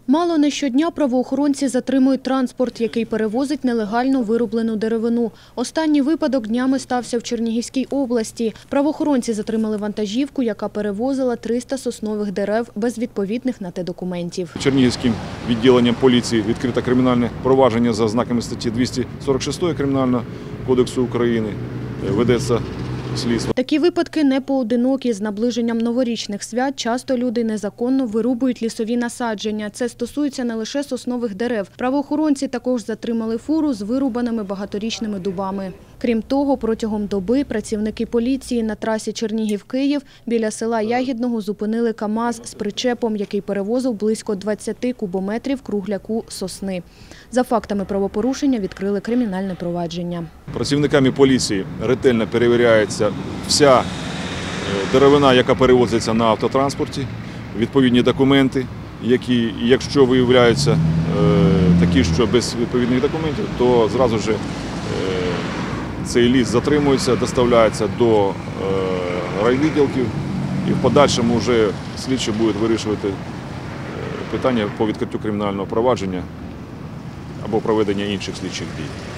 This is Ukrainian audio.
Мало не щодня правоохоронці затримують транспорт, який перевозить нелегально вирублену деревину. Останній випадок днями стався в Чернігівській області. Правоохоронці затримали вантажівку, яка перевозила 300 соснових дерев без відповідних на те документів. Чернігівським відділенням поліції відкрито кримінальне провадження за ознаками статті 246 Кримінального кодексу України. Ведеться слідство. Такі випадки не поодинокі. З наближенням новорічних свят часто люди незаконно вирубують лісові насадження. Це стосується не лише соснових дерев. Правоохоронці також затримали фуру з вирубаними багаторічними дубами. Крім того, протягом доби працівники поліції на трасі Чернігів-Київ біля села Ягідного зупинили КАМАЗ з причепом, який перевозив близько 20 кубометрів кругляку сосни. За фактами правопорушення відкрили кримінальне провадження. Працівниками поліції ретельно перевіряється вся деревина, яка перевозиться на автотранспорті, відповідні документи, які, якщо виявляються такі, що без відповідних документів, то зразу ж цей ліс затримується, доставляється до райвідділків і в подальшому вже слідчі будуть вирішувати питання по відкриттю кримінального провадження або проведення інших слідчих дій.